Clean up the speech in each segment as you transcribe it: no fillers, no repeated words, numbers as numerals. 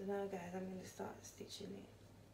don't know guys, I'm going to start stitching it.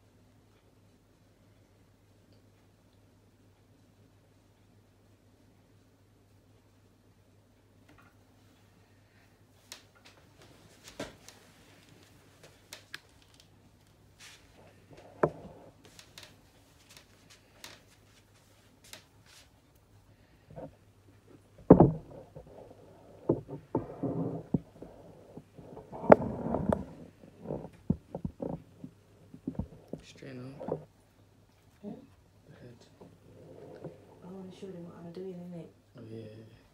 Straighten up. Hmm? The head. I want to show them what I'm doing, innit? Oh yeah.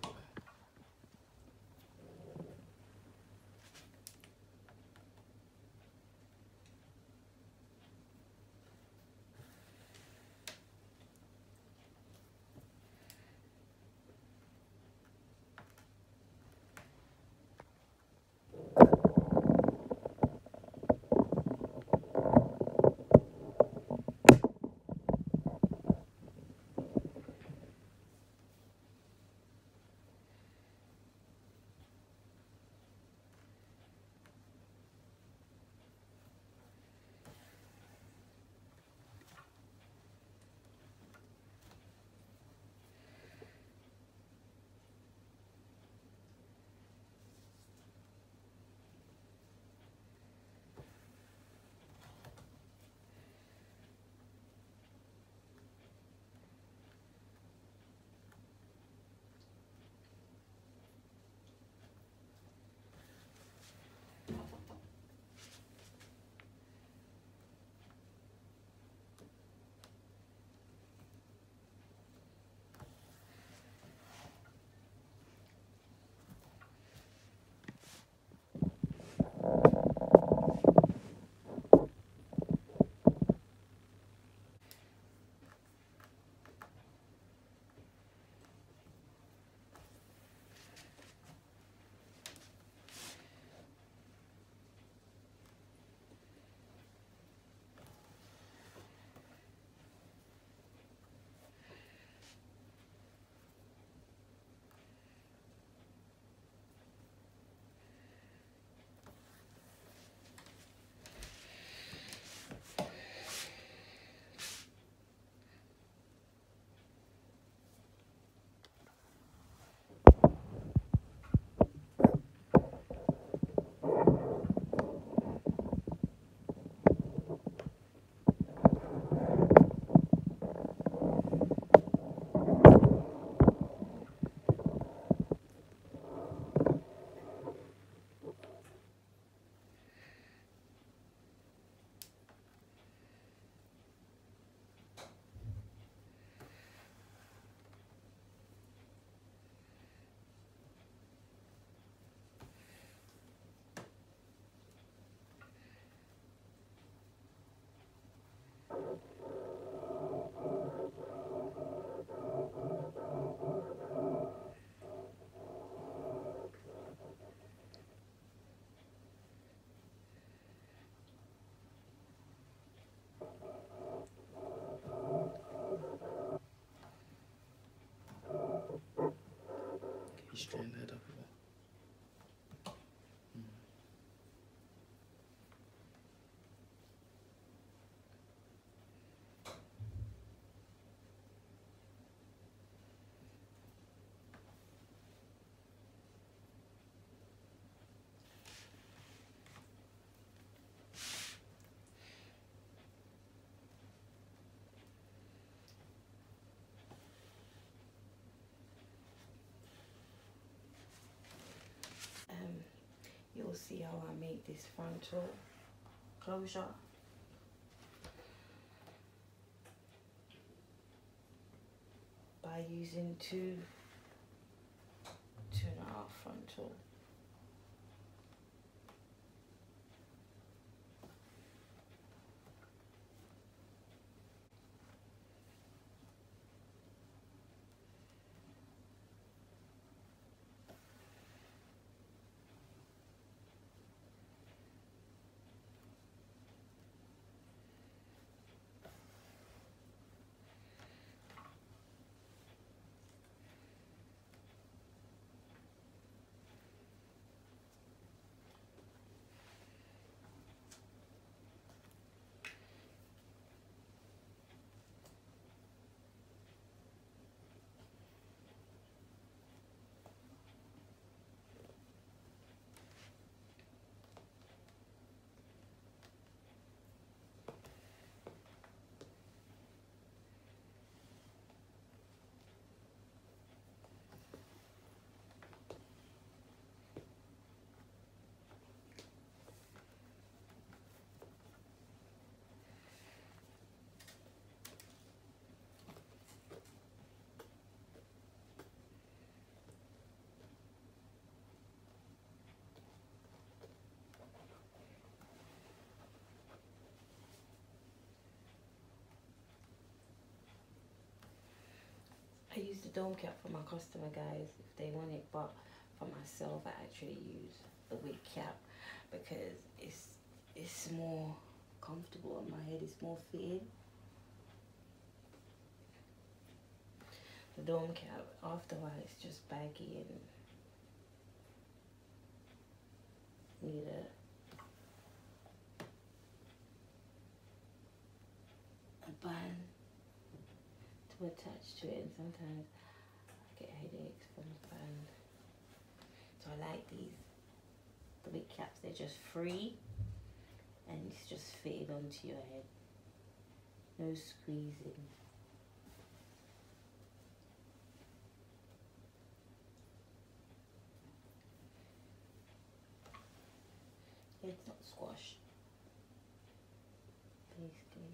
You straighten the head up a bit. You'll see how I make this frontal closure. By using 2.5 frontal. I use the dome cap for my customer guys if they want it, but for myself I actually use the wig cap because it's more comfortable on my head, it's more fitted. The dome cap, after a while, it's just baggy and need a band to attach to it, and sometimes I get headaches from the band. So I like these, the wig caps, they're just free and it's just fitted onto your head. No squeezing. It's not squashed, basically.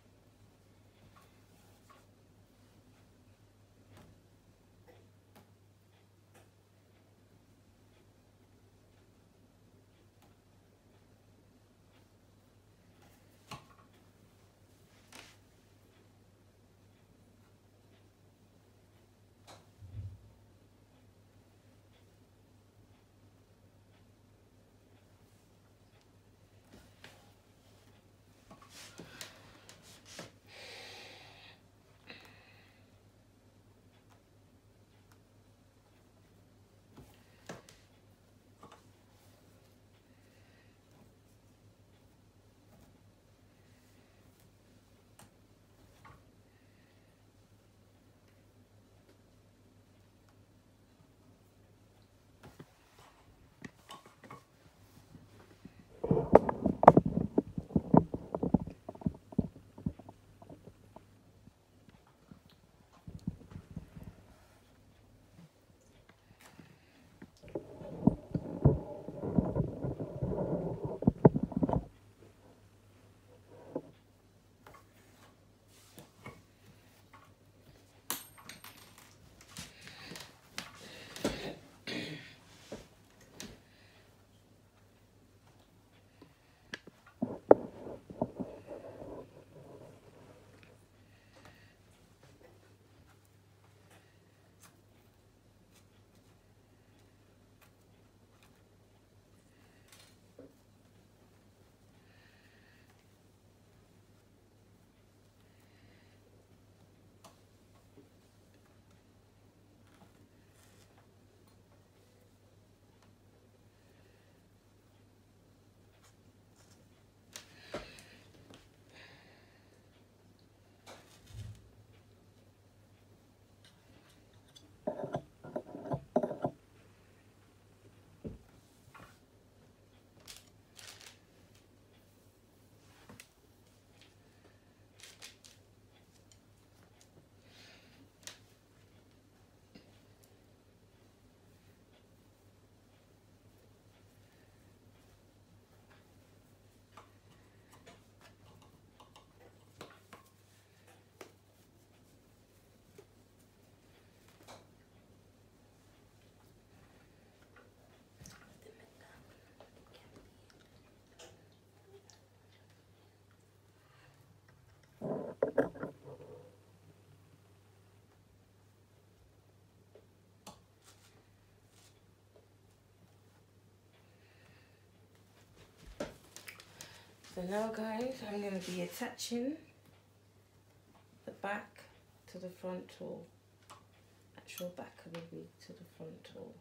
So now guys, I'm going to be attaching the back to the frontal, actual back of the wig to the frontal.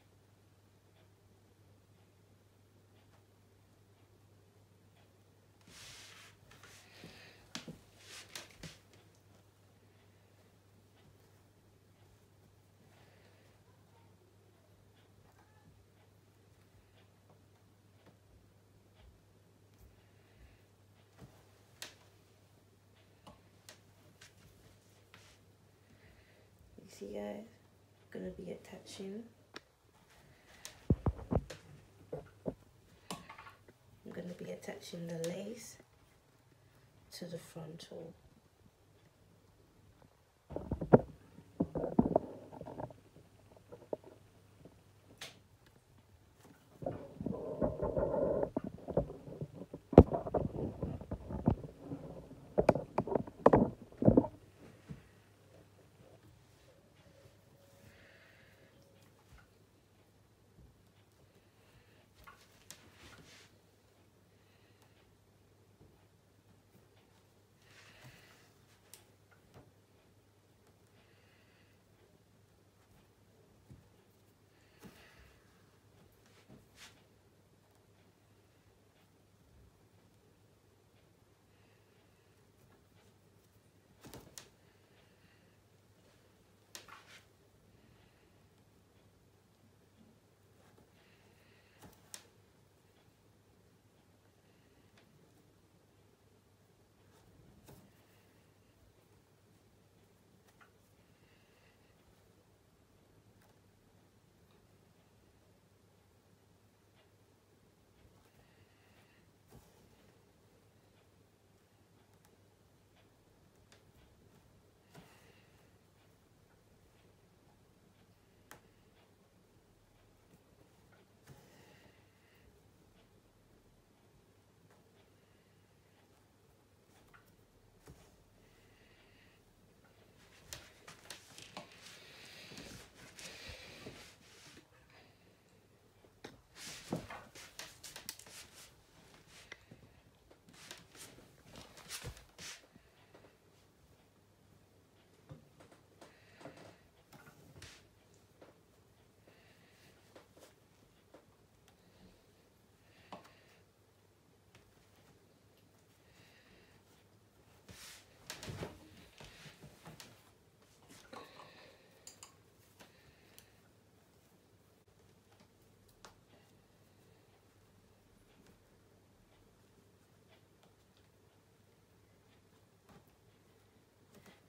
See guys, I'm going to be attaching. I'm going to be attaching the lace to the frontal.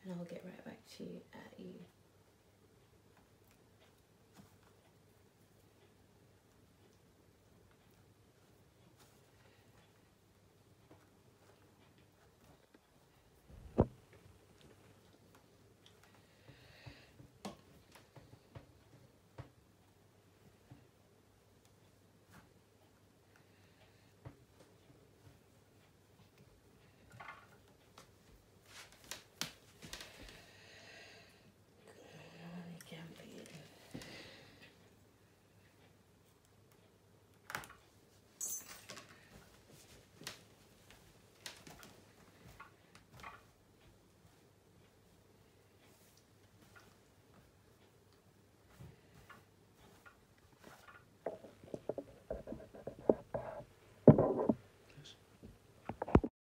and I'll get right back to you at you.